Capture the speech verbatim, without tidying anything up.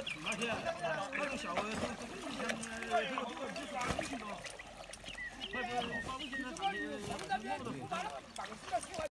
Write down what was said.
那些那个小的，这个这个这个这个这抓微信的，快不抓微信的，呃，摸的。